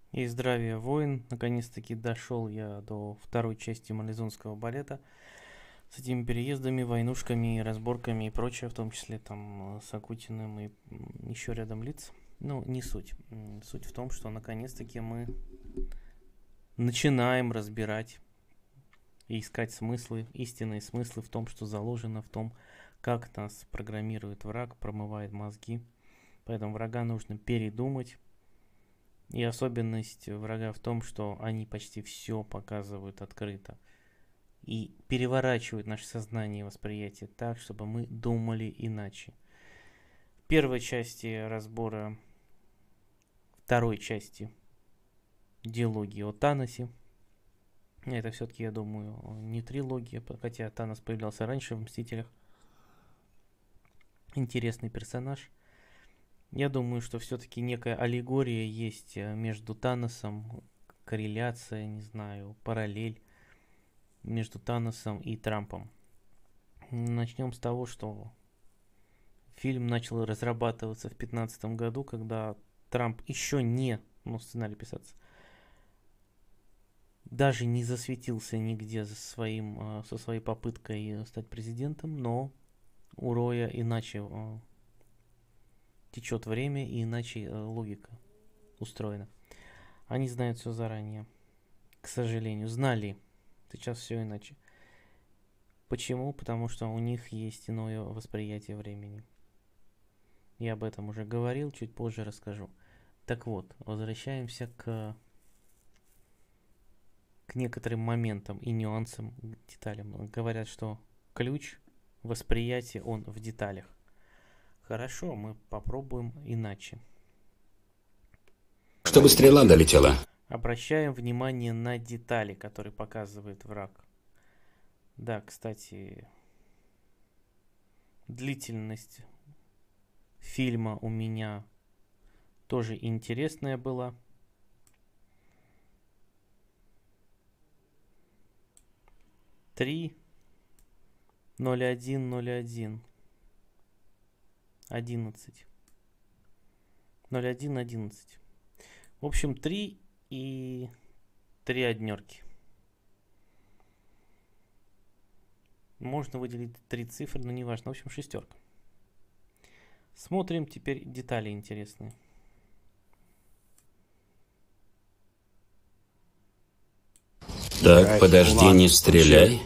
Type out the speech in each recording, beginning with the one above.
И здравия, воин! Наконец-таки дошел я до второй части марлезонского балета с этими переездами, войнушками, разборками и прочее, в том числе там с Акутиным и еще рядом лиц. Ну, не суть. Суть в том, что наконец-таки мы начинаем разбирать и искать смыслы, истинные смыслы в том, что заложено в том, как нас программирует враг, промывает мозги. Поэтому врага нужно передумать. И особенность врага в том, что они почти все показывают открыто. И переворачивают наше сознание и восприятие так, чтобы мы думали иначе. В первой части разбора второй части диалоги о Таносе. Это все-таки, я думаю, не трилогия, хотя Танос появлялся раньше в «Мстителях». Интересный персонаж. Я думаю, что все-таки некая аллегория есть между Таносом, корреляция, не знаю, параллель между Таносом и Трампом. Начнем с того, что фильм начал разрабатываться в 2015 году, когда Трамп еще не, сценарий писаться, даже не засветился нигде со своей попыткой стать президентом, но у Роя иначе течет время и иначе логика устроена. Они знают все заранее. К сожалению, знали. Сейчас все иначе. Почему? Потому что у них есть иное восприятие времени. Я об этом уже говорил, чуть позже расскажу. Так вот, возвращаемся к некоторым моментам и нюансам, деталям. Говорят, что ключ восприятия, он в деталях. Хорошо, мы попробуем иначе. Чтобы стрела долетела. Обращаем внимание на детали, которые показывает враг. Да, кстати, длительность фильма у меня тоже интересная была. Три 01:01 11 01:11. В общем, 3 и 3 однерки. Можно выделить 3 цифры, но не важно. В общем, шестерка. Смотрим теперь детали интересные. Так, подожди, не стреляй.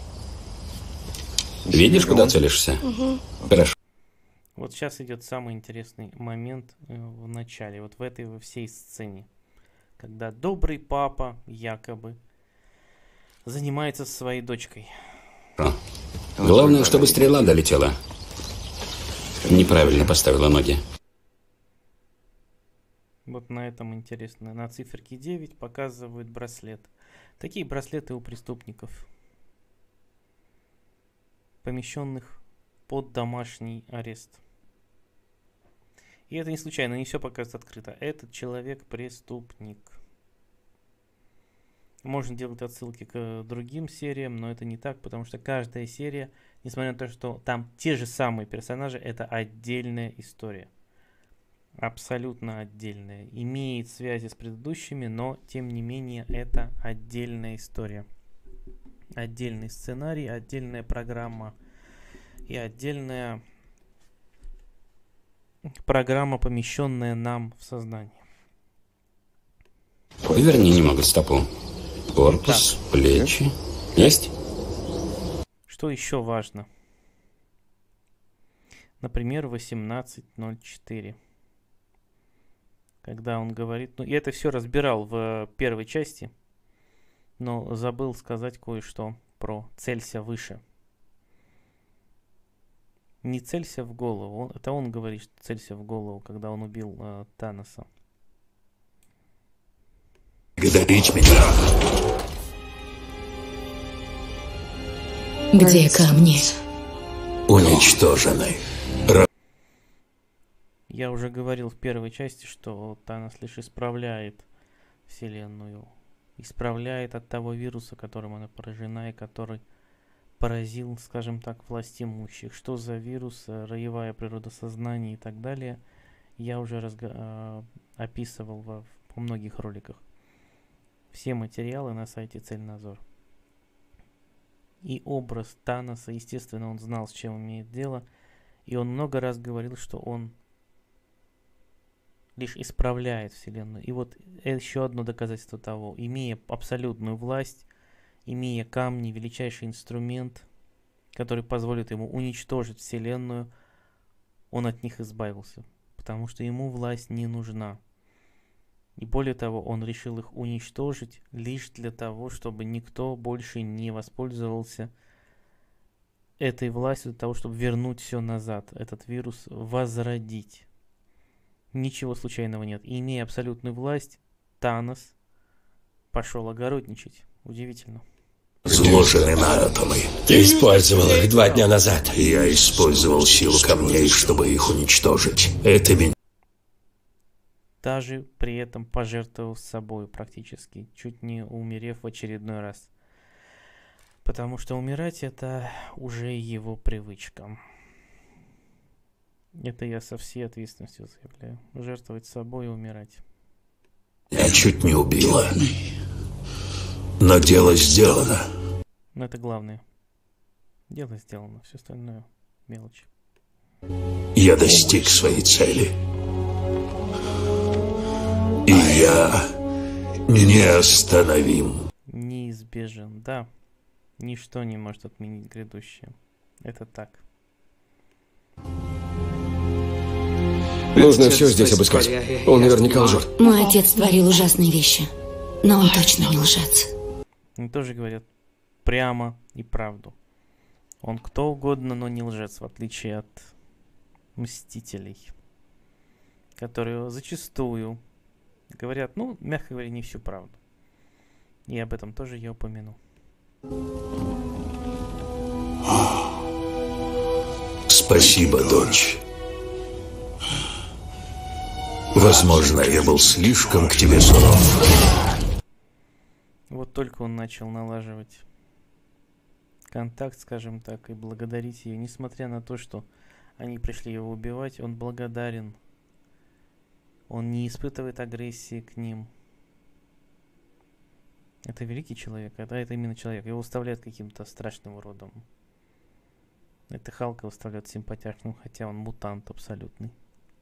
Видишь, куда целишься? Хорошо. Вот сейчас идет самый интересный момент в начале, вот в этой во всей сцене, когда добрый папа якобы занимается со своей дочкой. Главное, чтобы стрела долетела. Неправильно поставила ноги. Вот на этом интересно. На циферке 9 показывают браслет. Такие браслеты у преступников, помещенных под домашний арест. И это не случайно, не все показывается открыто. Этот человек преступник. Можно делать отсылки к другим сериям, но это не так, потому что каждая серия, несмотря на то, что там те же самые персонажи, это отдельная история. Абсолютно отдельная. Имеет связи с предыдущими, но тем не менее это отдельная история. Отдельный сценарий, отдельная программа и отдельная программа, помещенная нам в сознание. Поверни немного стопу. Корпус, Да. плечи. Есть? Что еще важно? Например, 18:04. Когда он говорит... я это все разбирал в первой части, но забыл сказать кое-что про «целься выше». Не целься в голову. Это он говорит, что целься в голову, когда он убил Таноса. Благодарить меня. Где камни? Уничтожены. Я уже говорил в первой части, что Танос лишь исправляет Вселенную. Исправляет от того вируса, которым она поражена и который поразил, скажем так, власть имущих. Что за вирус, роевая природа сознания и так далее, я уже описывал в во многих роликах. Все материалы на сайте Цельнозор. И образ Таноса, естественно, он знал, с чем имеет дело. И он много раз говорил, что он лишь исправляет Вселенную. И вот еще одно доказательство того. Имея абсолютную власть, имея камни, величайший инструмент, который позволит ему уничтожить Вселенную, он от них избавился. Потому что ему власть не нужна. И более того, он решил их уничтожить лишь для того, чтобы никто больше не воспользовался этой властью, для того, чтобы вернуть все назад, этот вирус возродить. Ничего случайного нет. И имея абсолютную власть, Танос пошел огородничать. Удивительно. Сложены на атомы. Ты использовал их 2 дня назад. Я использовал силу камней, чтобы их уничтожить. Это меня... Даже при этом пожертвовав собой практически, чуть не умерев в очередной раз. Потому что умирать — это уже его привычка. Это я со всей ответственностью заявляю. Жертвовать собой и умирать. Я чуть не убила. Но дело сделано. Но это главное. Дело сделано, все остальное мелочи. Я достиг своей цели. И я неостановим. Неизбежен, да. Ничто не может отменить грядущее. Это так. Нужно все здесь обыскать. Он наверняка лжет. Мой отец творил ужасные вещи, но он точно не лжец. Они тоже говорят прямо и правду. Он кто угодно, но не лжец, в отличие от мстителей, которые зачастую говорят, ну, мягко говоря, не всю правду. И об этом тоже я упомяну. Спасибо, дочь. Возможно, я был слишком к тебе суров. Вот только он начал налаживать контакт, скажем так, и благодарить ее. Несмотря на то, что они пришли его убивать, он благодарен. Он не испытывает агрессии к ним. Это великий человек, это именно человек. Его выставляют каким-то страшным уродом. Это Халка выставляют симпатичным, хотя он мутант абсолютный.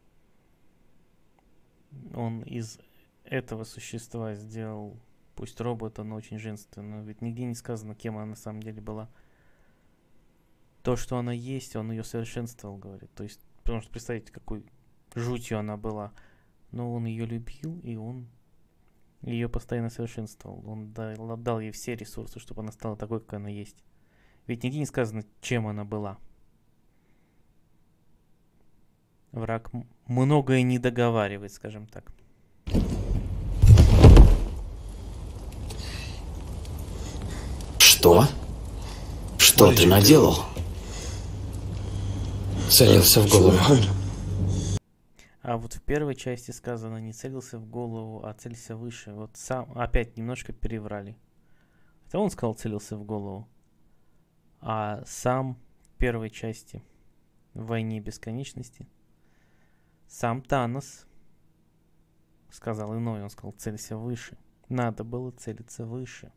Он из этого существа сделал, пусть робота, но очень женственного. Ведь нигде не сказано, кем она на самом деле была. То, что она есть, он ее совершенствовал, говорит. То есть, потому что представьте, какой жутью она была. Но он ее любил, и он ее постоянно совершенствовал. Он дал ей все ресурсы, чтобы она стала такой, как она есть. Ведь нигде не сказано, чем она была. Враг многое не договаривает, скажем так. Что? Что ты наделал? Целился в голову. А вот в первой части сказано, не целился в голову, а целился выше. Вот сам опять немножко переврали. Это он сказал, целился в голову. А сам в первой части в «Войне бесконечности» сам Танос сказал иное. Он сказал, целься выше. Надо было целиться выше.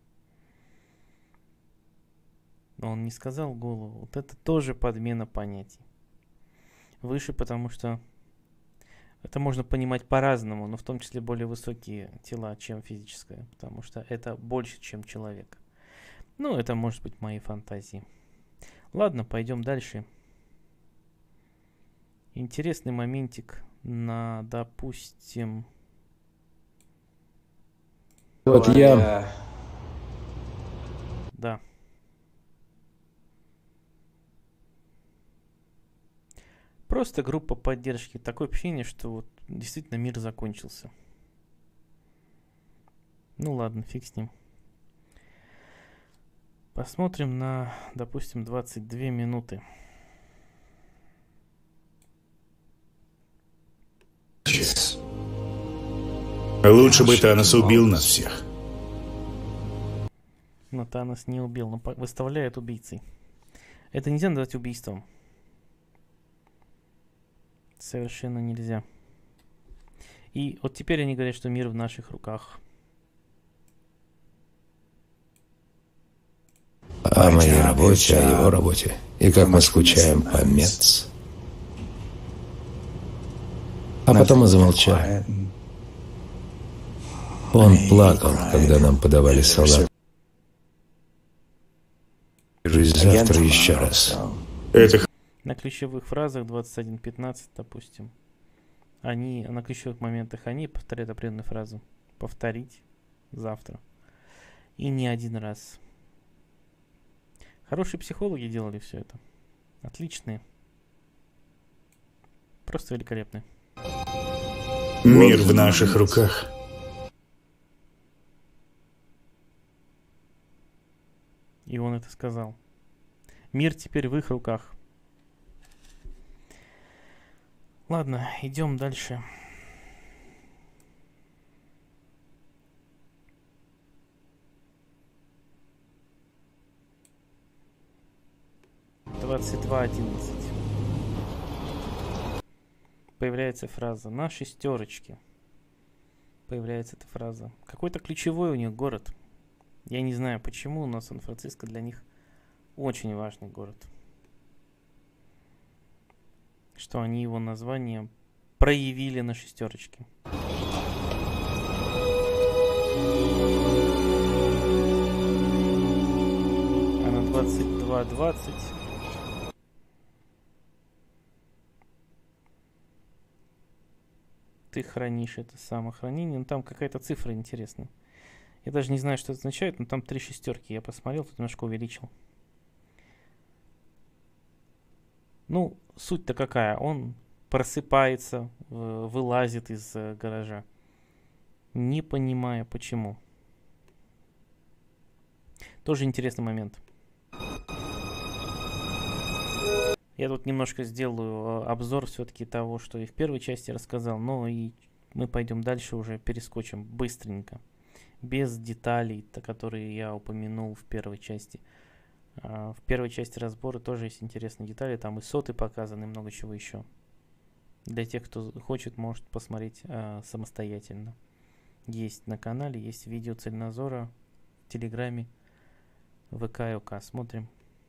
Но он не сказал голову. Вот это тоже подмена понятий. Выше, потому что это можно понимать по-разному, но в том числе более высокие тела, чем физическое. Потому что это больше, чем человек. Ну, это может быть мои фантазии. Ладно, пойдем дальше. Интересный моментик на, допустим... Вот я... Да. Просто группа поддержки. Такое ощущение, что вот действительно мир закончился. Ну ладно, фиг с ним. Посмотрим на, допустим, 22 минуты. Лучше бы Танос убил нас всех. Но Танос не убил, но выставляет убийцей. Это нельзя назвать убийством. Совершенно нельзя. И вот теперь они говорят, что мир в наших руках. О моей работе, о его работе. И как мы скучаем по Мец. А потом мы замолчали. Он плакал, когда нам подавали салат. Жизнь завтра еще раз. Это На ключевых фразах 21.15, допустим, они на ключевых моментах они повторяют определенную фразу. Повторить завтра. И не один раз. Хорошие психологи делали все это. Отличные. Просто великолепные. мир в наших руках. И он это сказал. Мир теперь в их руках. Ладно, идем дальше. Появляется фраза «на шестерочке». Появляется эта фраза. Какой-то ключевой у них город. Я не знаю почему, но Сан-Франциско для них очень важный город. Что они его название проявили на шестерочке. А на 22:20 ты хранишь это самохранение. Ну там какая-то цифра интересная. Я даже не знаю, что это означает, но там 3 шестерки. Я посмотрел, тут немножко увеличил. Ну, суть-то какая? Он просыпается, вылазит из гаража, не понимая почему. Тоже интересный момент. Я тут немножко сделаю обзор все-таки того, что и в первой части рассказал, но и мы пойдем дальше уже, перескочим быстренько. Без деталей, которые я упомянул в первой части. В первой части разбора тоже есть интересные детали. Там и соты показаны, и много чего еще. Для тех, кто хочет, может посмотреть самостоятельно. Есть на канале, есть видео Цельнозора в Телеграме, ВК и ОК. Смотрим.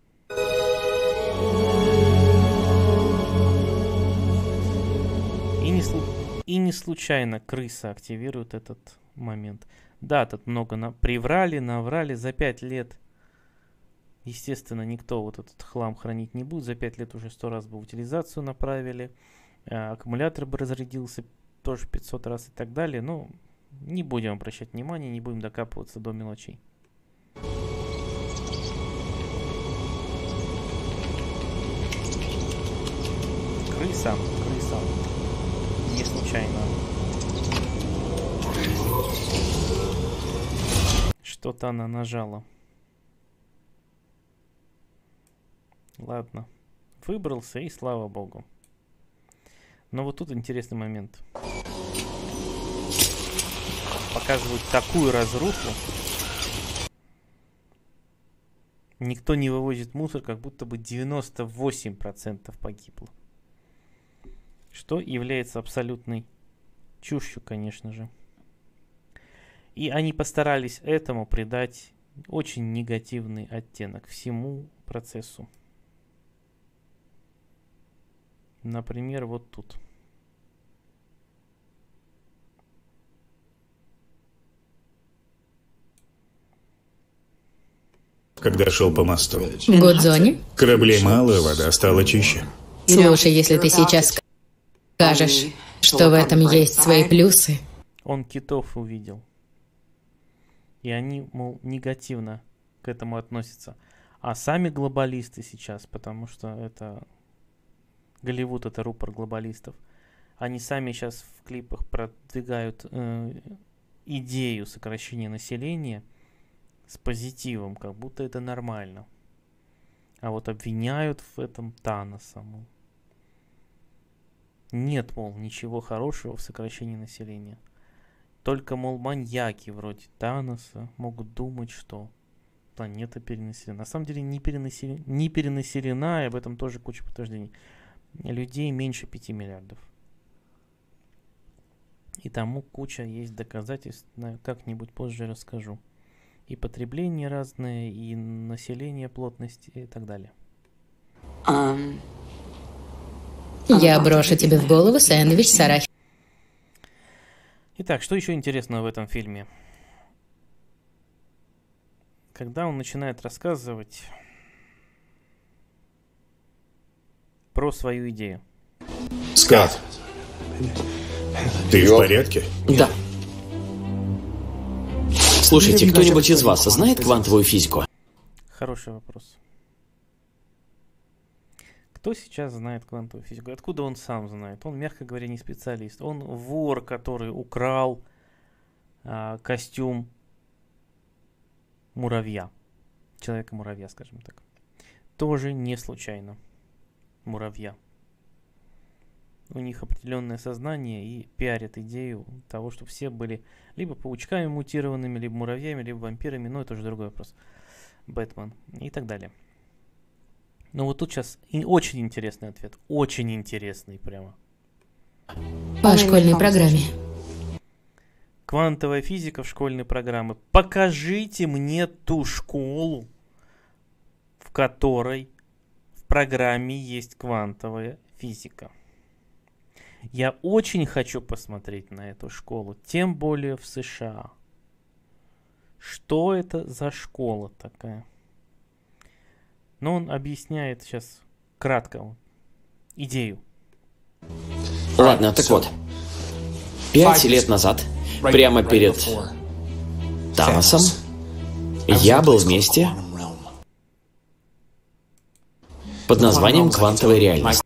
И не случайно крыса активирует этот момент. Да, тут много приврали, наврали. За 5 лет, естественно, никто вот этот хлам хранить не будет. За 5 лет уже 100 раз бы утилизацию направили. Аккумулятор бы разрядился тоже 500 раз и так далее. Но не будем обращать внимания, не будем докапываться до мелочей. Крыса. Не случайно. Что-то она нажала. Ладно. Выбрался, и слава богу. Но вот тут интересный момент. Показывают такую разруху. Никто не вывозит мусор, как будто бы 98% погибло. Что является абсолютной чушью, конечно же. И они постарались этому придать очень негативный оттенок всему процессу. Например, вот тут. Когда шел по мосту. В Гудзоне? Кораблей мало, вода стала чище. Слушай, если ты сейчас скажешь, что в этом есть свои плюсы. Он китов увидел. И они, мол, негативно к этому относятся. А сами глобалисты сейчас, потому что это Голливуд, это рупор глобалистов, они сами сейчас в клипах продвигают идею сокращения населения с позитивом, как будто это нормально. А вот обвиняют в этом Таноса, мол. Нет, мол, ничего хорошего в сокращении населения. Только, мол, маньяки вроде Таноса могут думать, что планета перенаселена. На самом деле не перенаселена, и об этом тоже куча подтверждений. Людей меньше 5 миллиардов. И тому куча есть доказательств, как-нибудь позже расскажу. И потребление разное, и население, плотность и так далее. Я брошу тебе в голову сэндвич с арахисом. Итак, что еще интересного в этом фильме? Когда он начинает рассказывать про свою идею. Скотт, ты в порядке? Да. Слушайте, кто-нибудь из вас знает квантовую физику? Хороший вопрос. Кто сейчас знает квантовую физику? Откуда он сам знает? Он, мягко говоря, не специалист. Он вор, который украл костюм муравья. Человека-муравья, скажем так. Тоже не случайно. Муравья. У них определенное сознание и пиарят идею того, что все были либо паучками мутированными, либо муравьями, либо вампирами. Но это уже другой вопрос. Бэтмен и так далее. Но вот тут сейчас очень интересный ответ. Очень интересный прямо. По школьной программе. Квантовая физика в школьной программе. Покажите мне ту школу, в которой в программе есть квантовая физика. Я очень хочу посмотреть на эту школу, тем более в США. Что это за школа такая? Но он объясняет сейчас кратко идею. Ладно, так вот. 5 лет назад, прямо перед Таносом, я был в месте под названием «Квантовая реальность».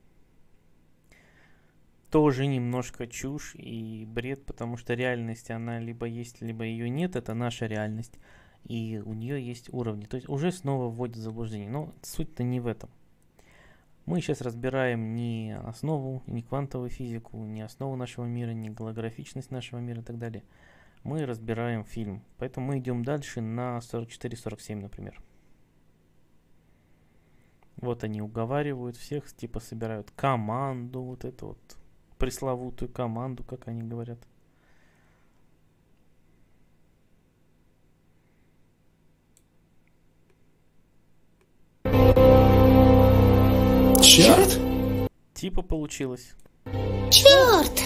Тоже немножко чушь и бред, потому что реальность, она либо есть, либо ее нет. Это наша реальность. И у нее есть уровни. То есть уже снова вводит в заблуждение. Но суть-то не в этом. Мы сейчас разбираем не основу, не квантовую физику, не основу нашего мира, не голографичность нашего мира и так далее. Мы разбираем фильм. Поэтому мы идем дальше на 44-47, например. Вот они уговаривают всех, типа собирают команду, вот эту вот пресловутую команду, как они говорят. Черт! Типа получилось. Черт!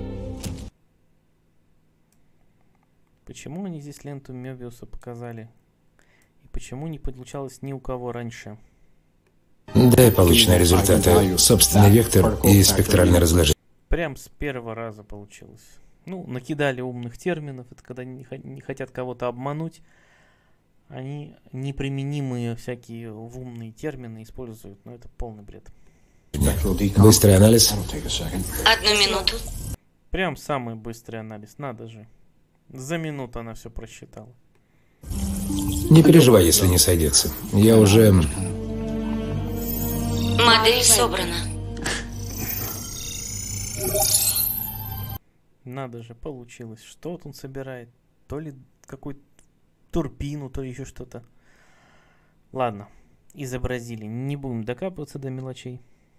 Почему они здесь ленту Мёбиуса показали? И почему не получалось ни у кого раньше? Дай полученные результаты, собственный вектор и спектральное разложение. Прям с первого раза получилось. Ну, накидали умных терминов. Это когда не хотят кого-то обмануть. Они неприменимые всякие в умные термины используют. Но это полный бред. Быстрый анализ. 1 минуту. Прям самый быстрый анализ. Надо же. За минуту она все просчитала. Не переживай, если не сойдется. Я уже... Модель собрана. Надо же, получилось. Что вот он собирает? То ли какую-то турбину, то ли еще что-то. Ладно, изобразили. Не будем докапываться до мелочей.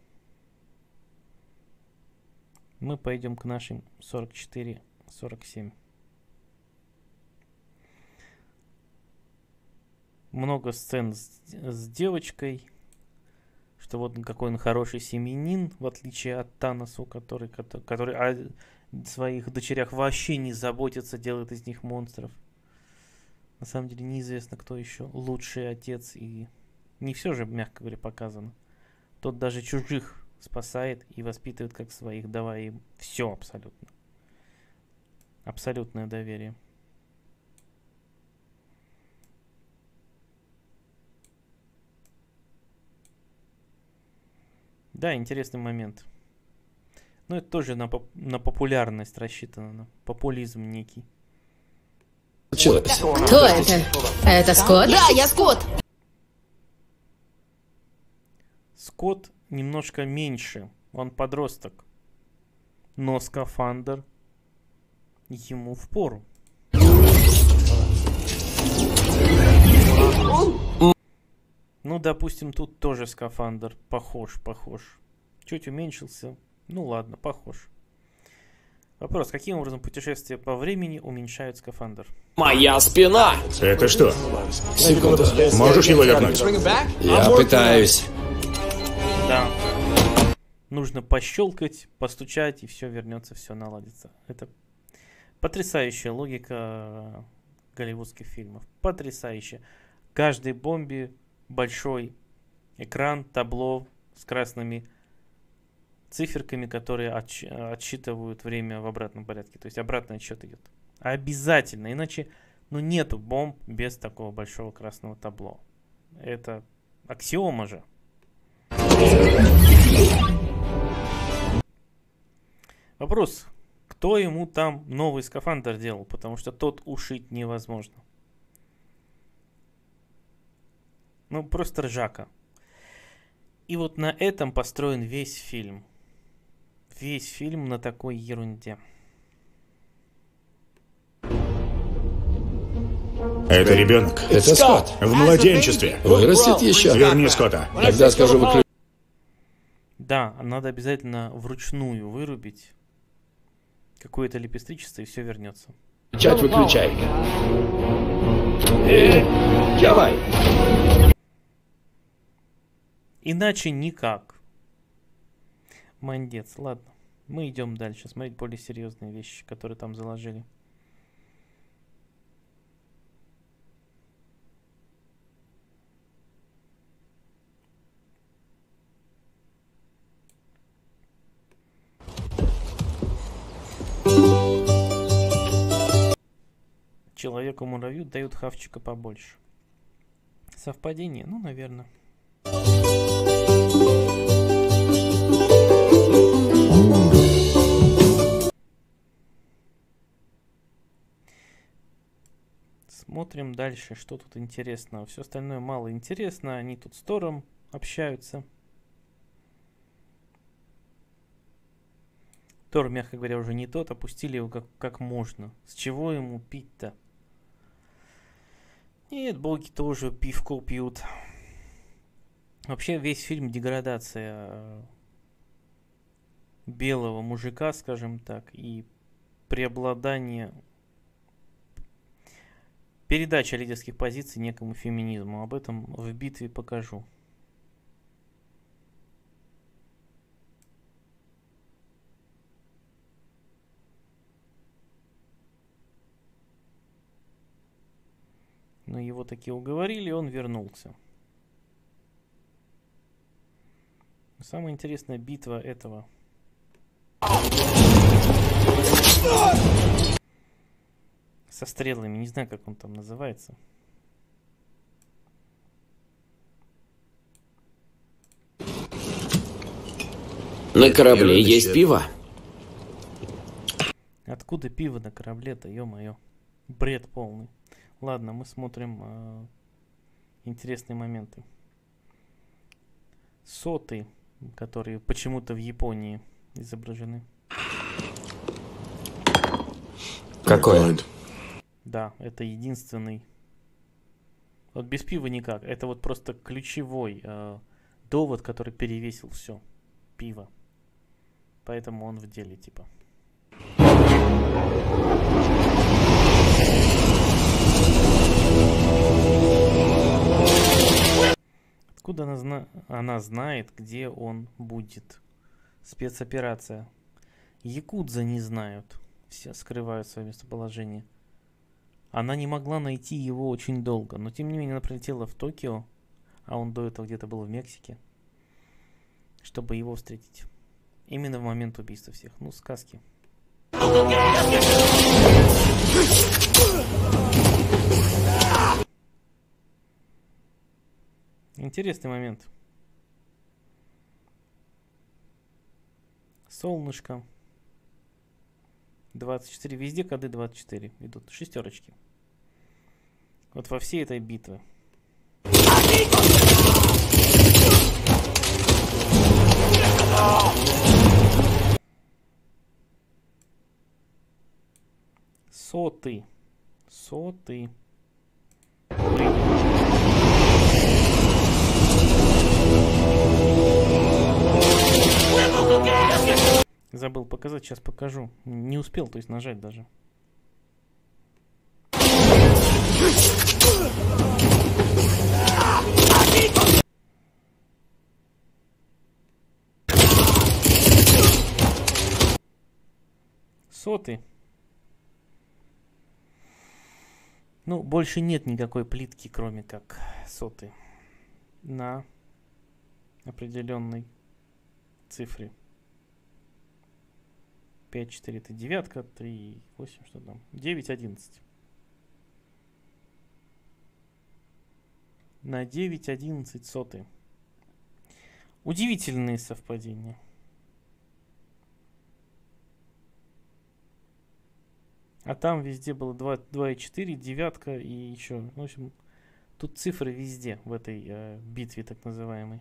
Мы пойдем к нашим 44-47. Много сцен с девочкой. Что вот какой он хороший семьянин, в отличие от Таносу, который о своих дочерях вообще не заботится, делает из них монстров. На самом деле неизвестно, кто еще лучший отец, и не все же, мягко говоря, показано. Тот даже чужих спасает и воспитывает как своих, давая им все абсолютно. Абсолютное доверие. Да, интересный момент. Но это тоже на популярность рассчитано, на популизм некий. Кто это? Это Скотт? Да, я Скотт. Скотт немножко меньше, он подросток. Но скафандр ему впору. Ну, допустим, тут тоже скафандр похож. Чуть уменьшился. Ну ладно, похож. Вопрос. Каким образом путешествия по времени уменьшают скафандр? Моя спина! Это что? Секунду. Можешь его вернуть? Я пытаюсь. Да. Нужно пощелкать, постучать, и все вернется, все наладится. Это потрясающая логика голливудских фильмов. Потрясающе. Каждой бомбе большой экран, табло с красными циферками, которые отсчитывают время в обратном порядке. То есть обратный отсчет идет. Обязательно. Иначе нету бомб без такого большого красного табло. Это аксиома же. Вопрос. Кто ему там новый скафандр делал? Потому что тот ушить невозможно. Просто ржака. И вот на этом построен весь фильм. Весь фильм на такой ерунде. Это ребенок. Это Скотт. В младенчестве. Вырастет еще. Верни Скотта. Тогда скажу выключить. Да, надо обязательно вручную вырубить какое-то лепестричество, и все вернется. Выключай. Давай. Иначе никак. Мандец, ладно. Мы идем дальше, смотреть более серьезные вещи, которые там заложили. Человеку-муравью дают хавчика побольше. Совпадение? Наверное. Смотрим дальше, что тут интересного. Все остальное мало интересно. Они тут с Тором общаются. Тор, мягко говоря, уже не тот. Опустили его как можно. С чего ему пить-то? Нет, боги тоже пивко пьют. Вообще весь фильм деградация белого мужика, скажем так, и преобладание, передача лидерских позиций некому феминизму. Об этом в битве покажу. Но его таки уговорили, и он вернулся. Самая интересная битва этого. Со стрелами, не знаю, как он там называется. На корабле есть пиво. Откуда пиво на корабле-то, ё-моё. Бред полный. Ладно, мы смотрим интересные моменты. Соты, которые почему-то в Японии изображены. Какой? Да, это единственный. Вот без пива никак. Это вот просто ключевой довод, который перевесил все. Пиво. Поэтому он в деле, типа. Откуда она знает, где он будет? Спецоперация. Якудза не знают. Все скрывают свое местоположение. Она не могла найти его очень долго. Но тем не менее она прилетела в Токио. А он до этого где-то был в Мексике. Чтобы его встретить. Именно в момент убийства всех. Сказки. Интересный момент. Солнышко. 24. Везде коды 24 идут. Шестерочки. Вот во всей этой битве. Соты. Соты. Забыл показать, сейчас покажу. Не успел, то есть нажать даже. Соты. Ну, больше нет никакой плитки, кроме как соты на определенной цифре. 5, 4 это девятка, 3, 8, что там? 9, 11. На 9, 11 соты. Удивительные совпадения. А там везде было 2,4, девятка и еще. В общем, тут цифры везде в этой битве так называемой.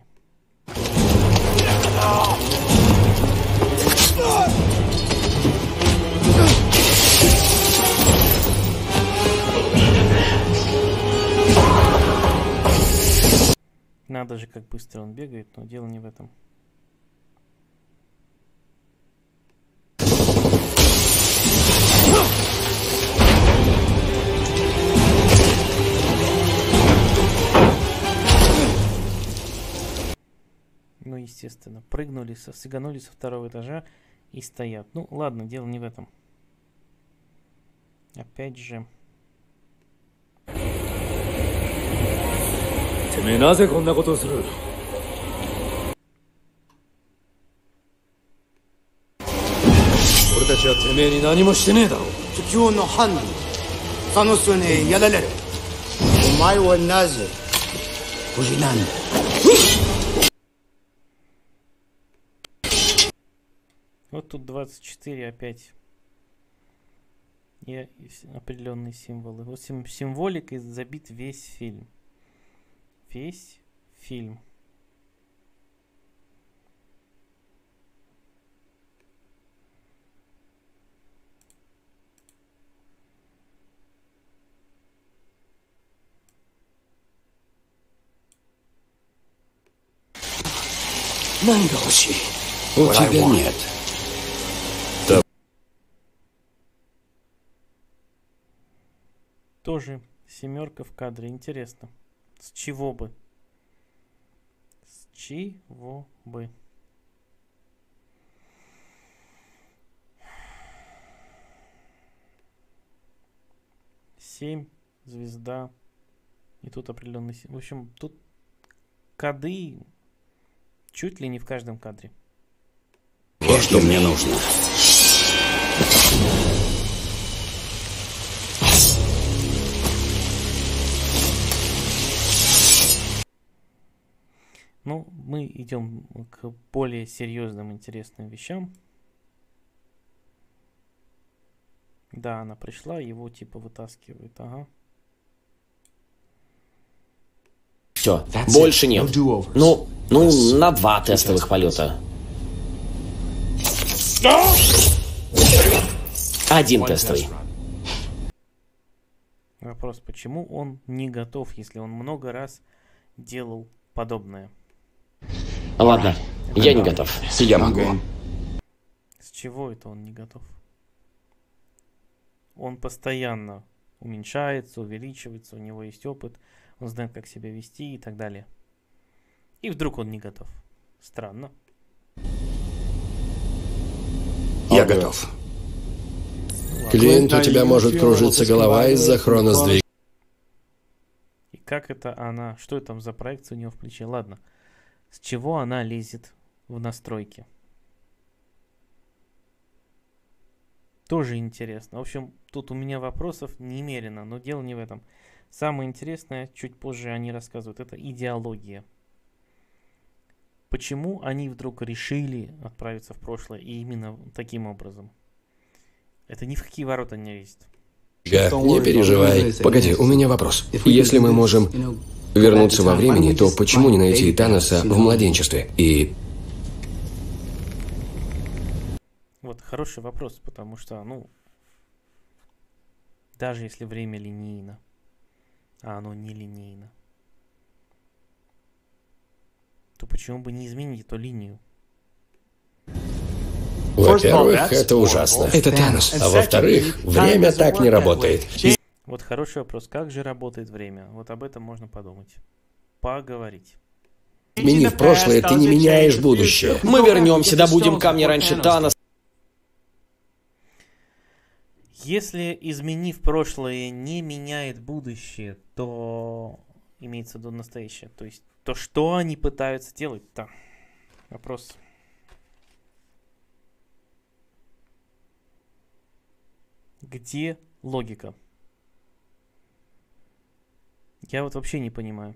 Надо же, как быстро он бегает, но дело не в этом. Ну, естественно, прыгнули, сиганули со второго этажа и стоят. Ну, ладно, дело не в этом. Опять же. Вот тут 24 опять. И определенные символы. Вот символикой забит весь фильм. Весь фильм. У тебя нет. Тоже семерка в кадре. Интересно. С чего бы? С чего бы? Семь, звезда. И тут определенный... В общем, тут коды чуть ли не в каждом кадре. Вот что мне нужно. Ну, мы идем к более серьезным, интересным вещам. Да, она пришла, его типа вытаскивает, ага. Все, больше нет. Ну, на 2 тестовых полета. 1 тестовый. Вопрос, почему он не готов, если он много раз делал подобное? Ладно, я не готов. Я могу. С чего это он не готов? Он постоянно уменьшается, увеличивается, у него есть опыт, он знает, как себя вести и так далее. И вдруг он не готов. Странно. Я готов. Клиент, у тебя может кружиться голова из-за хроносдвига. И как это она... Что это там за проекция у него в плече? Ладно. С чего она лезет в настройки? Тоже интересно. В общем, тут у меня вопросов немерено, но дело не в этом. Самое интересное, чуть позже они рассказывают, это идеология. Почему они вдруг решили отправиться в прошлое и именно таким образом? Это ни в какие ворота не лезет. Не переживай. Погоди, у меня вопрос. Если мы можем вернуться во времени, то почему не найти Таноса в младенчестве? И... Вот, хороший вопрос, потому что, ну, даже если время линейно, а оно не линейно, то почему бы не изменить эту линию? Во-первых, это ужасно. Это Танос. А во-вторых, время так не работает. Вот хороший вопрос. Как же работает время? Вот об этом можно подумать. Поговорить. Изменив прошлое, ты не меняешь будущее. Мы вернемся, добудем камни раньше Таноса. Если, изменив прошлое, не меняет будущее, то имеется в виду настоящее. То есть, то что они пытаются делать-то? Вопрос. Где логика? Я вот вообще не понимаю.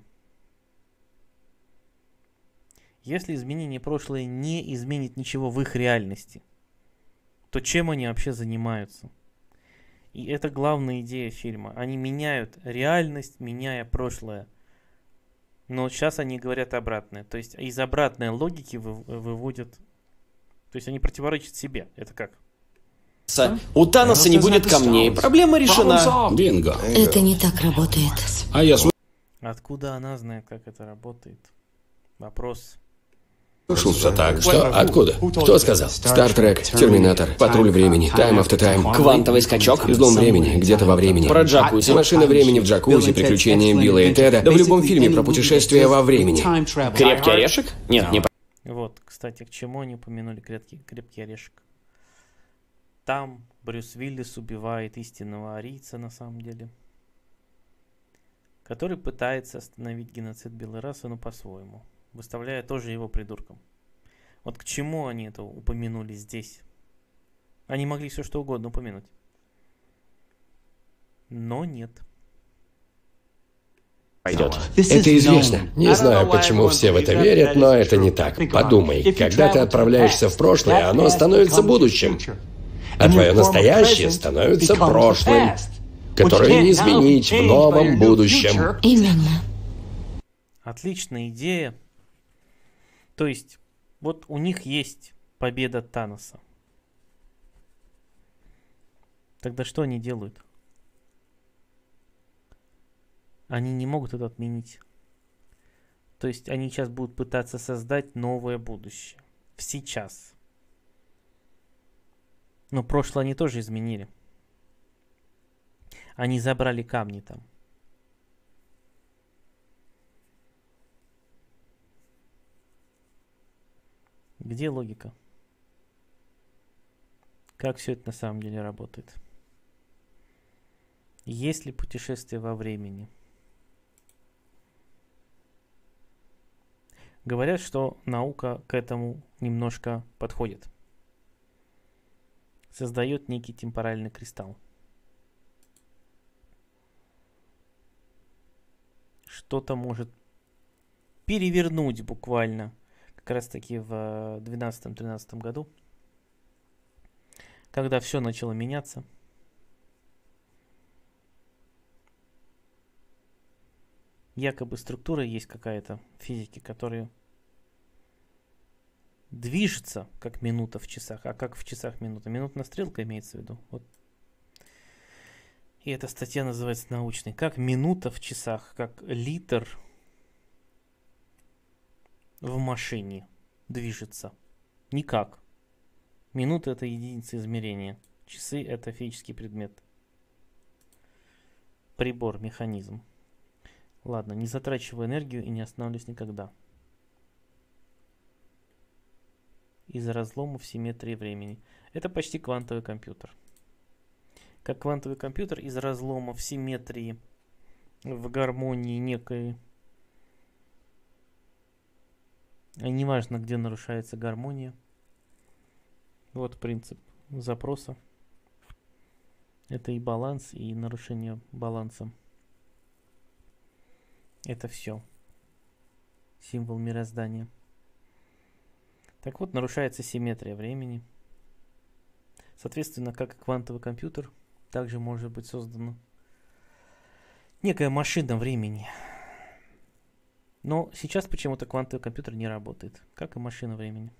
Если изменение прошлое не изменит ничего в их реальности, то чем они вообще занимаются? И это главная идея фильма. Они меняют реальность, меняя прошлое. Но сейчас они говорят обратное. То есть из обратной логики выводят... То есть они противоречат себе. Это как? У Таноса не будет камней. Проблема решена. Бинго. Это не так работает. А я Откуда она знает, как это работает? Вопрос. слушался так. Что? Откуда? Кто сказал? Стартрек, Терминатор, Патруль времени, Time After Time. Квантовый скачок. Излом времени, где-то во времени. Про джакузи. Машина времени в джакузи, приключения Билла и Теда. Да в любом фильме про путешествия во времени. Крепкий орешек? Нет, не Вот, кстати, к чему они упомянули крепкий орешек. Там Брюс Уиллис убивает истинного арийца, на самом деле, который пытается остановить геноцид белой расы, но по-своему, выставляя тоже его придурком. Вот к чему они это упомянули здесь? Они могли все что угодно упомянуть. Но нет. пойдет. Это известно. Не знаю, почему все в это верят, но это не так. Подумай, когда ты отправляешься в прошлое, оно становится будущим. А твое настоящее становится прошлым, которое не изменить в новом будущем. Именно. Отличная идея. То есть, вот у них есть победа Таноса. Тогда что они делают? Они не могут это отменить. То есть они сейчас будут пытаться создать новое будущее. Сейчас. Но прошлое они тоже изменили. Они забрали камни там. Где логика? Как все это на самом деле работает? Есть ли путешествие во времени? Говорят, что наука к этому немножко подходит. Создает некий темпоральный кристалл. Что-то может перевернуть буквально. Как раз таки в 12-13 году. Когда все начало меняться. Якобы структура есть какая-то в физике, которая движется как минута в часах. А как в часах минута? Минутная стрелка имеется в виду. Вот. И эта статья называется научной. Как минута в часах, как литр в машине движется. Никак. Минута — это единица измерения. Часы — это физический предмет. Прибор, механизм. Ладно, не затрачиваю энергию и не останавливаюсь никогда. Из-за разлома в симметрии времени. Это почти квантовый компьютер. Как квантовый компьютер из разлома в симметрии, в гармонии некой. Неважно, где нарушается гармония. Вот принцип запроса. Это и баланс, и нарушение баланса. Это все. Символ мироздания. Так вот, нарушается симметрия времени. Соответственно, как и квантовый компьютер, также может быть создана некая машина времени. Но сейчас почему-то квантовый компьютер не работает, как и машина времени.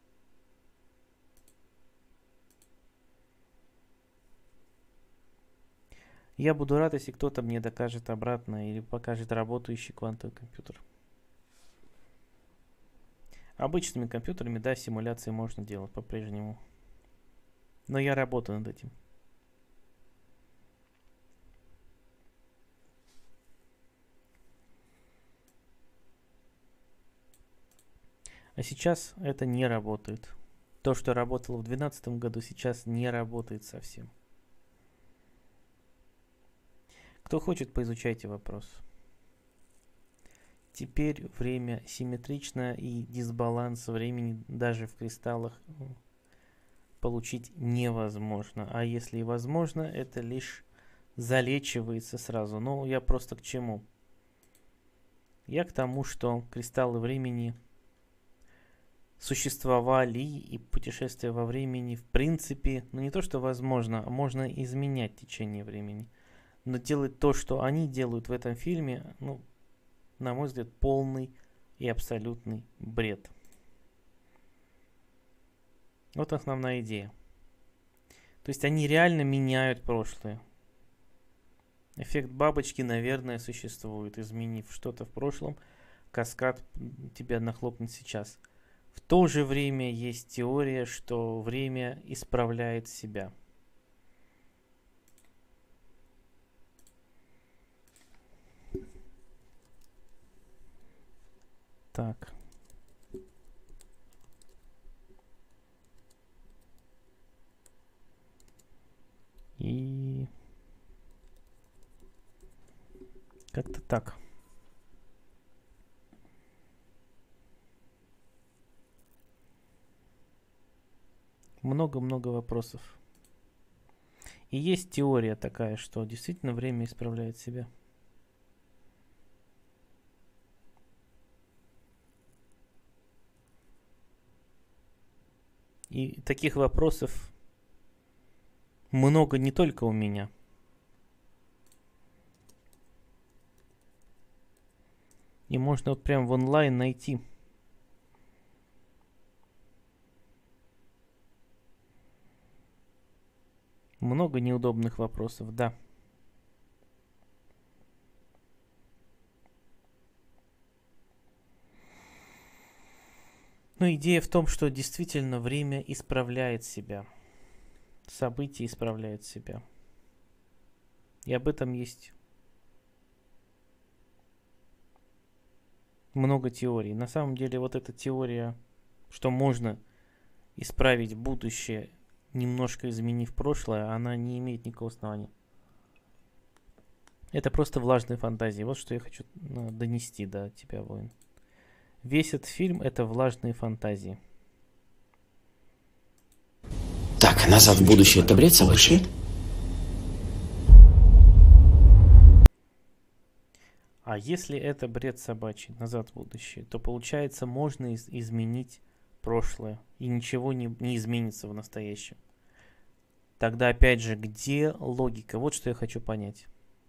Я буду рад, если кто-то мне докажет обратно или покажет работающий квантовый компьютер. Обычными компьютерами, да, симуляции можно делать по-прежнему. Но я работаю над этим. А сейчас это не работает. То, что работало в 2012 году, сейчас не работает совсем. Кто хочет, поизучайте вопрос. Теперь время симметрично, и дисбаланс времени даже в кристаллах получить невозможно. А если и возможно, это лишь залечивается сразу. Но я просто к чему? Я к тому, что кристаллы времени существовали, и путешествие во времени в принципе, ну не то что возможно, а можно изменять течение времени. Но делать то, что они делают в этом фильме, ну, на мой взгляд, полный и абсолютный бред. Вот основная идея. То есть они реально меняют прошлое. Эффект бабочки, наверное, существует. Изменив что-то в прошлом, каскад тебя нахлопнет сейчас. В то же время есть теория, что время исправляет себя. Так. И как-то так. Много-много вопросов. И есть теория такая, что действительно время исправляет себя. И таких вопросов много не только у меня. И можно вот прям в онлайн найти. Много неудобных вопросов, да. Но идея в том, что действительно время исправляет себя. События исправляют себя. И об этом есть много теорий. На самом деле вот эта теория, что можно исправить будущее, немножко изменив прошлое, она не имеет никакого основания. Это просто влажные фантазии. Вот что я хочу донести до тебя, воин. Весь этот фильм — это влажные фантазии. Так, назад в будущее — это бред собачий? А если это бред собачий, назад в будущее, то получается можно изменить прошлое, и ничего не изменится в настоящем. Тогда опять же, где логика? Вот что я хочу понять.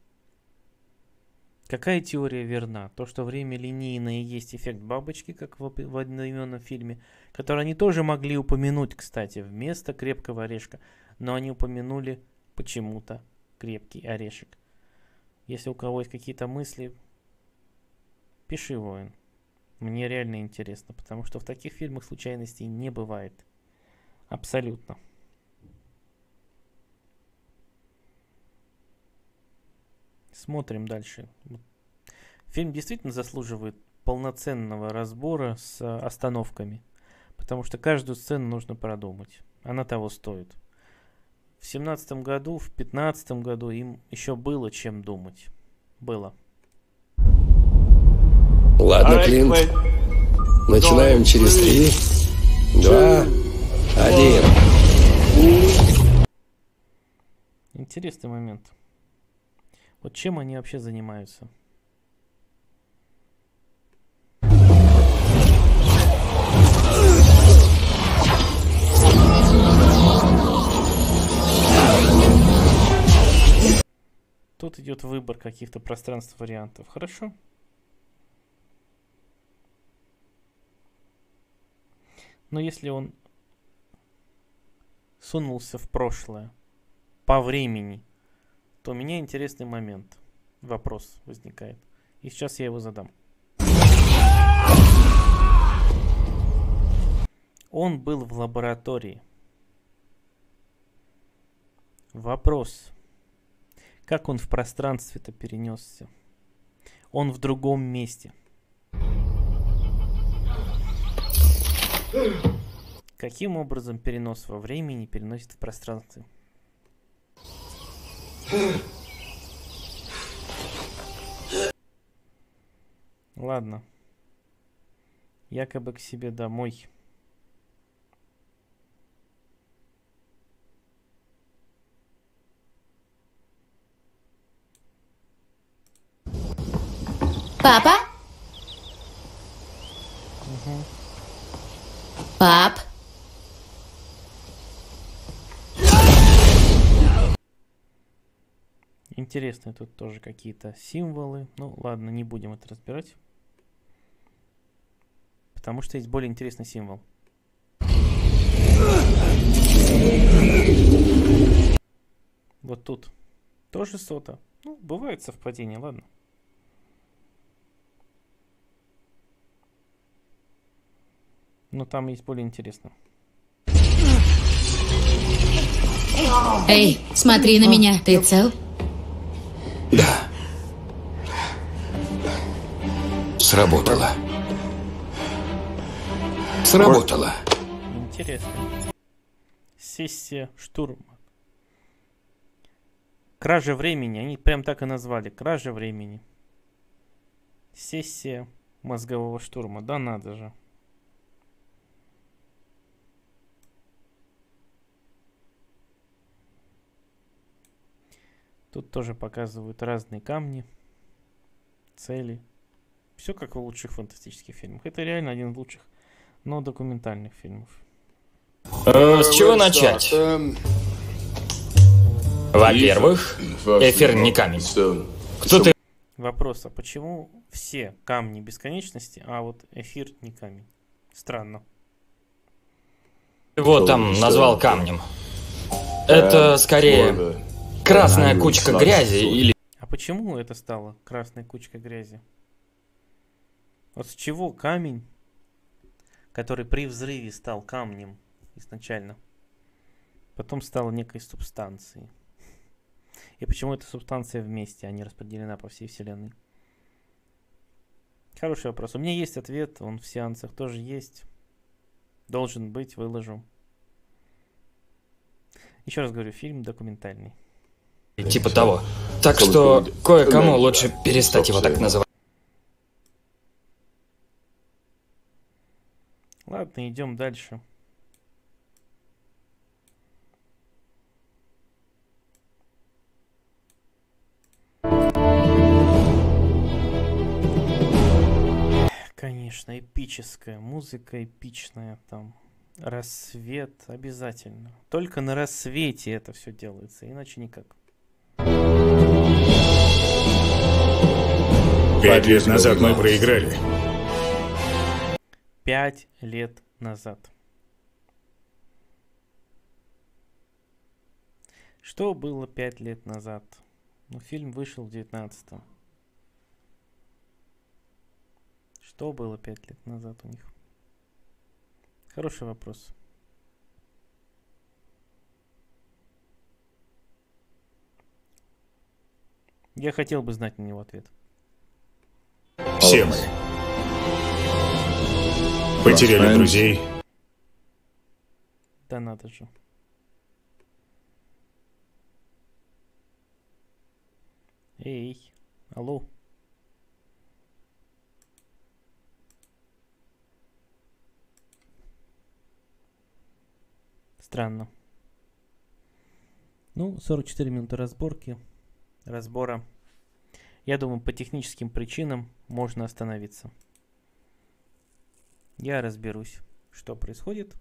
Какая теория верна? То, что время линейное и есть эффект бабочки, как в одноименном фильме, который они тоже могли упомянуть, кстати, вместо крепкого орешка, но они упомянули почему-то крепкий орешек. Если у кого есть какие-то мысли, пиши, воин. Мне реально интересно, потому что в таких фильмах случайностей не бывает. Абсолютно. Смотрим дальше. Фильм действительно заслуживает полноценного разбора с остановками, потому что каждую сцену нужно продумать. Она того стоит. В 2017 году, в 2015 году им еще было чем думать. Было. Ладно, Клинт. Начинаем через 3, 2, 1. Интересный момент. Вот чем они вообще занимаются? Тут идет выбор каких-то пространств вариантов. Хорошо. Но если он сунулся в прошлое по времени, то у меня интересный момент. Вопрос возникает. И сейчас я его задам. Он был в лаборатории. Вопрос. Как он в пространстве-то перенесся? Он в другом месте. Каким образом перенос во времени переносит в пространстве? Ладно. Якобы к себе домой. Папа? Пап? Интересные тут тоже какие-то символы. Ну ладно, не будем это разбирать. Потому что есть более интересный символ. Вот тут. Тоже сота. Ну, бывает совпадение, ладно. Но там есть более интересно. Эй, смотри на меня, ты цел? Да. Сработало. Сработало. Интересно. Сессия штурма. Кража времени. Они прям так и назвали. Кража времени. Сессия мозгового штурма. Да надо же. Тут тоже показывают разные камни, цели. Все как в лучших фантастических фильмах. Это реально один из лучших, но документальных фильмов. С чего начать? Во-первых, эфир не камень. Кто ты? Вопрос, а почему все камни бесконечности, а вот эфир не камень? Странно. Его там назвал камнем. Это скорее красная кучка грязи или... А почему это стало красной кучкой грязи? Вот с чего камень, который при взрыве стал камнем изначально, потом стал некой субстанцией? И почему эта субстанция вместе, а не распределена по всей вселенной? Хороший вопрос. У меня есть ответ, он в сеансах тоже есть. Должен быть, выложу. Еще раз говорю, фильм документальный. Типа того. Так что кое-кому лучше перестать его так называть. Ладно, идем дальше. Конечно, эпическая музыка, эпичная там. Рассвет обязательно. Только на рассвете это все делается, иначе никак. 5 лет назад мы проиграли. 5 лет назад. Что было 5 лет назад? Ну, фильм вышел в 19-м. Что было 5 лет назад у них? Хороший вопрос. Я хотел бы знать на него ответ. Все мы потеряли друзей. Да надо же. Эй, алло. Странно. Ну, 44 минуты разбора. Я думаю, по техническим причинам можно остановиться. Я разберусь, что происходит.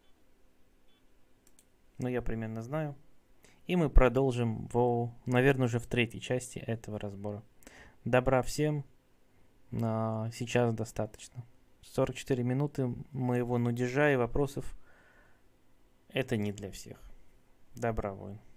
Но я примерно знаю. И мы продолжим, наверное, уже в 3-й части этого разбора. Добра всем. Сейчас достаточно. 44 минуты моего нудежа и вопросов. Это не для всех. Добра, воин.